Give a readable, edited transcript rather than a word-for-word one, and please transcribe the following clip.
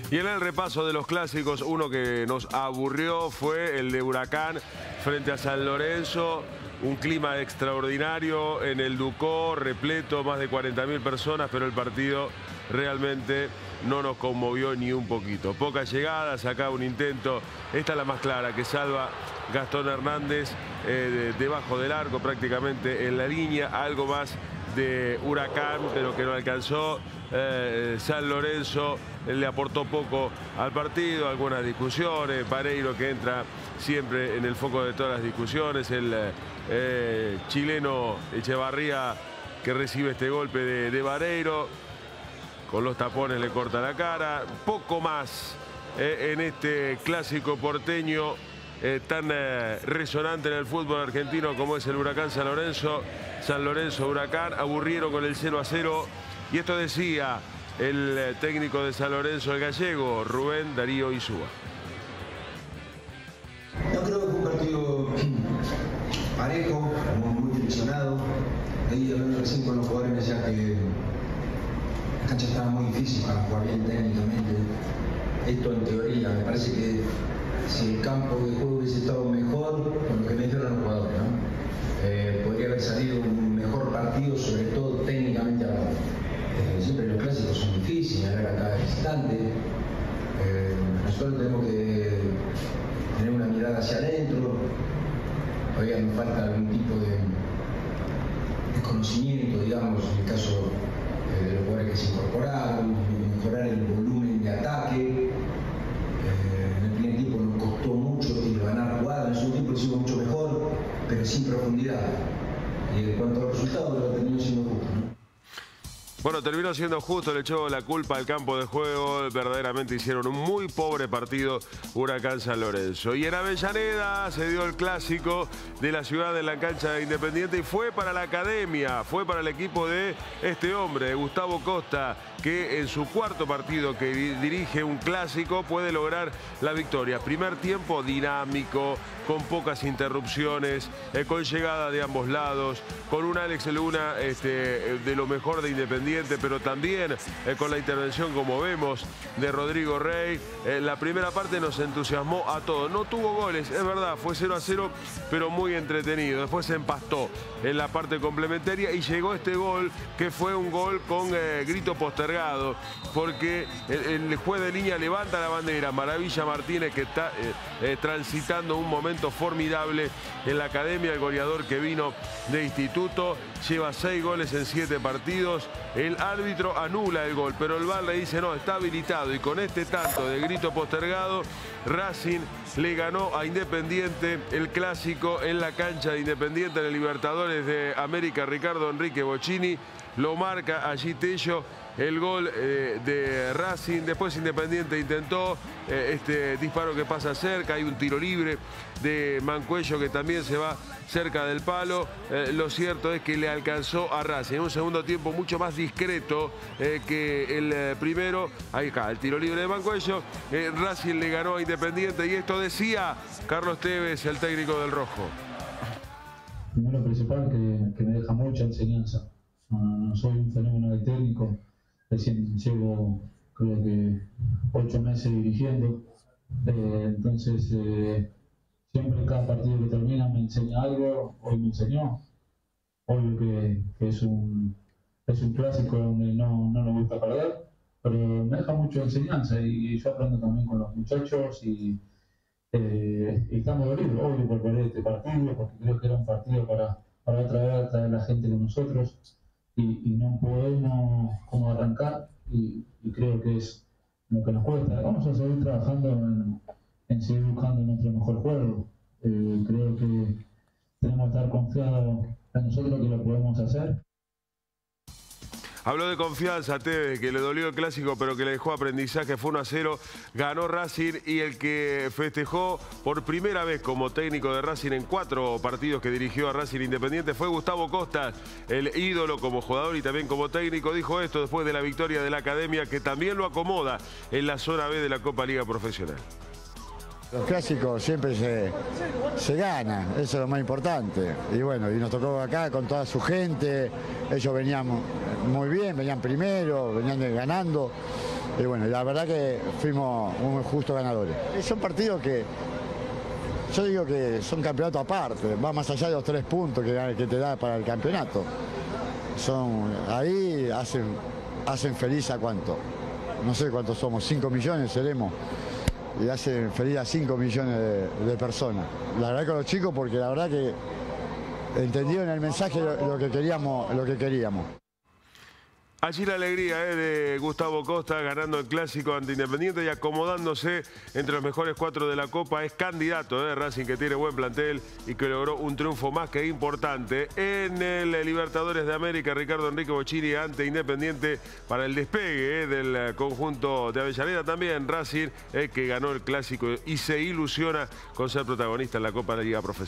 Y en el repaso de los clásicos, uno que nos aburrió fue el de Huracán frente a San Lorenzo. Un clima extraordinario en el Ducó, repleto, más de 40.000 personas, pero el partido realmente no nos conmovió ni un poquito. Pocas llegadas, acá un intento, esta es la más clara, que salva Gastón Hernández debajo del arco, prácticamente en la línea, algo más de Huracán, pero que no alcanzó. San Lorenzo le aportó poco al partido, algunas discusiones, Pareiro que entra siempre en el foco de todas las discusiones, el chileno Echevarría que recibe este golpe de Vareiro, con los tapones le corta la cara, poco más en este clásico porteño tan resonante en el fútbol argentino como es el Huracán San Lorenzo. San Lorenzo Huracán aburrieron con el 0-0 y esto decía el técnico de San Lorenzo, el gallego, Rubén Darío Insúa. Yo creo que fue un partido parejo, muy friccionado. Ahí hablando recién con los jugadores me decía que la cancha estaba muy difícil para jugar bien técnicamente. Esto en teoría, me parece que si el campo de juego hubiese estado mejor, con lo que me dijeron los jugadores, ¿no? Podría haber salido un mejor partido, sobre todo técnicamente hablando. Siempre los clásicos son difíciles, ganar a cada instante. Nosotros tenemos que tener una mirada hacia adentro. Todavía nos falta algún tipo de conocimiento, digamos, en el caso de los jugadores que se incorporaron, mejorar el volumen de ataque. En el primer tiempo nos costó mucho ganar jugadas, en el segundo tiempo lo hicimos mucho mejor, pero sin profundidad. Y en cuanto al resultado, lo terminó siendo justo, ¿no? Bueno, terminó siendo justo, le echó la culpa al campo de juego. Verdaderamente hicieron un muy pobre partido Huracán San Lorenzo. Y en Avellaneda se dio el clásico de la ciudad en la cancha de Independiente y fue para la academia, fue para el equipo de este hombre, Gustavo Costa, que en su cuarto partido que dirige un clásico puede lograr la victoria. Primer tiempo dinámico, con pocas interrupciones, con llegada de ambos lados, con un Alex Luna de lo mejor de Independiente, pero también con la intervención, como vemos, de Rodrigo Rey. La primera parte nos entusiasmó a todos. No tuvo goles, es verdad, fue 0-0, pero muy entretenido. Después se empastó en la parte complementaria y llegó este gol, que fue un gol con grito postergado, porque el juez de línea levanta la bandera. Maravilla Martínez, que está transitando un momento formidable en la academia, el goleador que vino de instituto, lleva 6 goles en 7 partidos. El árbitro anula el gol, pero el VAR le dice no, está habilitado, y con este tanto de grito postergado, Racing le ganó a Independiente el clásico en la cancha de Independiente en el Libertadores de América. Ricardo Enrique Bocchini lo marca allí Tello. El gol de Racing. Después Independiente intentó este disparo que pasa cerca. Hay un tiro libre de Mancuello que también se va cerca del palo. Lo cierto es que le alcanzó a Racing. En un segundo tiempo mucho más discreto que el primero. Ahí está, el tiro libre de Mancuello. Racing le ganó a Independiente y esto decía Carlos Tevez, el técnico del Rojo. Primero principal que me deja mucha enseñanza. No soy un fenómeno de técnico. Recién llevo, creo que 8 meses dirigiendo, entonces siempre cada partido que termina me enseña algo. Hoy me enseñó, obvio que es un clásico donde no nos gusta perder, pero me deja mucho enseñanza y yo aprendo también con los muchachos y estamos dolidos, obvio, por perder este partido, porque creo que era un partido para traer a la gente con nosotros. Y no podemos como arrancar y creo que es lo que nos cuesta. Vamos a seguir trabajando en seguir buscando nuestro mejor juego. Creo que tenemos que estar confiados en nosotros que lo podemos hacer. Habló de confianza, Tevez, que le dolió el clásico, pero que le dejó aprendizaje. Fue 1-0, ganó Racing y el que festejó por primera vez como técnico de Racing en 4 partidos que dirigió a Racing Independiente fue Gustavo Costa, el ídolo como jugador y también como técnico. Dijo esto después de la victoria de la academia, que también lo acomoda en la zona B de la Copa Liga Profesional. Los clásicos siempre se ganan, eso es lo más importante. Y bueno, y nos tocó acá con toda su gente, ellos venían muy bien, venían primero, venían ganando. Y bueno, la verdad que fuimos unos justos ganadores. Son partidos que, yo digo que son campeonatos aparte, va más allá de los 3 puntos que te da para el campeonato. Ahí hacen feliz a cuánto, no sé cuántos somos, 5 millones seremos, y hacen feliz a 5 millones de personas. La verdad con los chicos, porque la verdad que entendieron el mensaje lo que queríamos. Allí la alegría de Gustavo Costa ganando el clásico ante Independiente y acomodándose entre los mejores 4 de la Copa. Es candidato de Racing, que tiene buen plantel y que logró un triunfo más que importante en el Libertadores de América. Ricardo Enrique Bocchini ante Independiente para el despegue del conjunto de Avellaneda. También Racing, que ganó el clásico y se ilusiona con ser protagonista en la Copa de la Liga Profesional.